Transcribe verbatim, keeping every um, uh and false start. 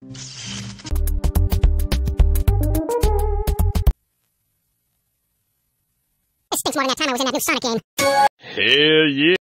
This stinks more than that time I was in that new Sonic game. Hell yeah.